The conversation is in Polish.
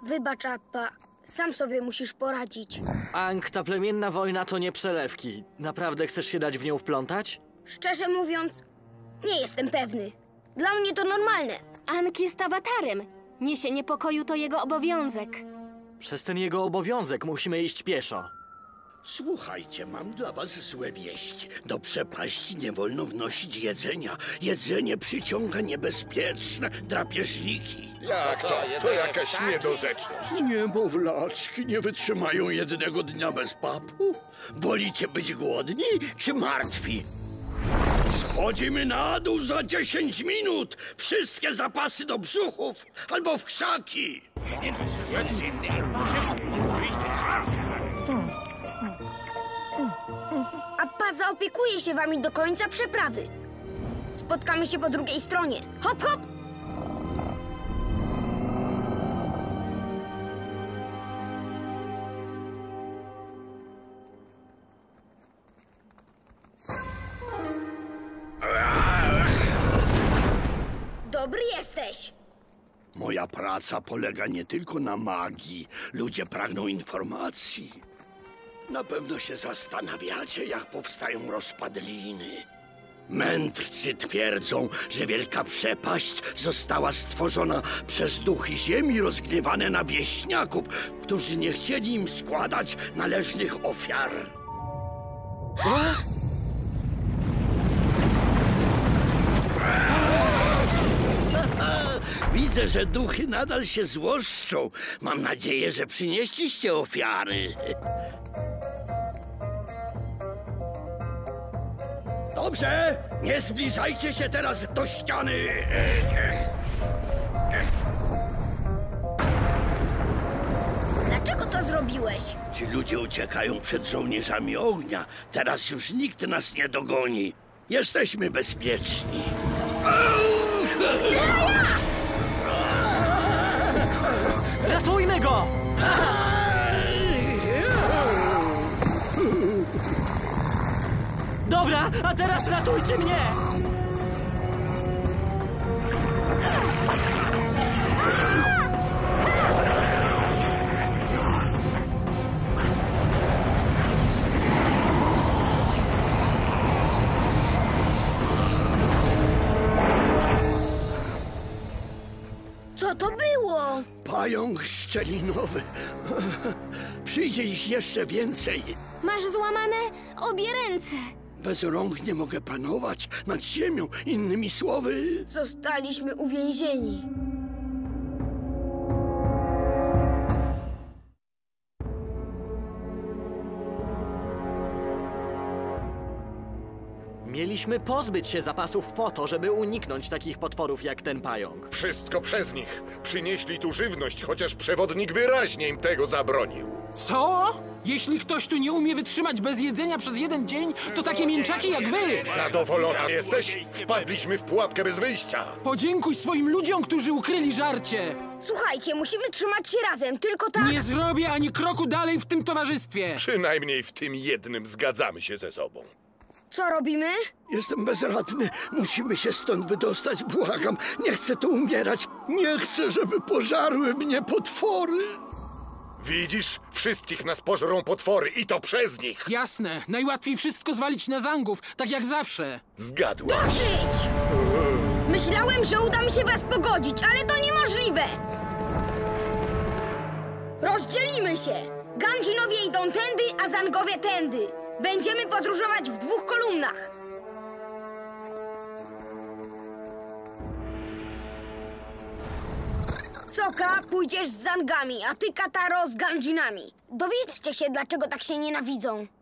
Wybacz, Appa. Sam sobie musisz poradzić. Aang, ta plemienna wojna to nie przelewki. Naprawdę chcesz się dać w nią wplątać? Szczerze mówiąc, nie jestem pewny. Dla mnie to normalne. Aang jest awatarem. Niesienie pokoju to jego obowiązek. Przez ten jego obowiązek musimy iść pieszo. Słuchajcie, mam dla was złe wieści. Do przepaści nie wolno wnosić jedzenia. Jedzenie przyciąga niebezpieczne drapieżniki. Jak to? To jakaś niedorzeczność. Niemowlaczki nie wytrzymają jednego dnia bez papu. Wolicie być głodni czy martwi? Schodzimy na dół za 10 minut. Wszystkie zapasy do brzuchów albo w krzaki. Appa zaopiekuje się wami do końca przeprawy. Spotkamy się po drugiej stronie. Hop, hop! Dobry jesteś. Moja praca polega nie tylko na magii. Ludzie pragną informacji. Na pewno się zastanawiacie, jak powstają rozpadliny. Mędrcy twierdzą, że wielka przepaść została stworzona przez duchy ziemi rozgniewane na wieśniaków, którzy nie chcieli im składać należnych ofiar. Widzę, że duchy nadal się złoszczą. Mam nadzieję, że przynieśliście ofiary. Dobrze, nie zbliżajcie się teraz do ściany. Dlaczego to zrobiłeś? Ci ludzie uciekają przed żołnierzami ognia. Teraz już nikt nas nie dogoni. Jesteśmy bezpieczni. Ratujmy go! Dobra, a teraz ratujcie mnie! Co to było? Pająk szczelinowy. Przyjdzie ich jeszcze więcej. Masz złamane obie ręce. Bez rąk nie mogę panować nad ziemią. Innymi słowy... Zostaliśmy uwięzieni. Mieliśmy pozbyć się zapasów po to, żeby uniknąć takich potworów jak ten pająk. Wszystko przez nich. Przynieśli tu żywność, chociaż przewodnik wyraźnie im tego zabronił. Co? Jeśli ktoś tu nie umie wytrzymać bez jedzenia przez jeden dzień, to takie mięczaki jak wy! Zadowolona jesteś? Wpadliśmy w pułapkę bez wyjścia. Podziękuj swoim ludziom, którzy ukryli żarcie! Słuchajcie, musimy trzymać się razem, tylko tak... Nie zrobię ani kroku dalej w tym towarzystwie! Przynajmniej w tym jednym zgadzamy się ze sobą. Co robimy? Jestem bezradny. Musimy się stąd wydostać. Błagam. Nie chcę tu umierać. Nie chcę, żeby pożarły mnie potwory. Widzisz? Wszystkich nas pożrą potwory i to przez nich. Jasne, najłatwiej wszystko zwalić na Zangów, tak jak zawsze. Zgadłaś. Dosyć! Myślałem, że uda mi się was pogodzić, ale to niemożliwe! Rozdzielimy się! Ganjinowie idą tędy, a Zangowie tędy. Będziemy podróżować w 2 kolumnach. Sokka, pójdziesz z Zangami, a ty, Kataro, z Ganjinami. Dowiedzcie się, dlaczego tak się nienawidzą.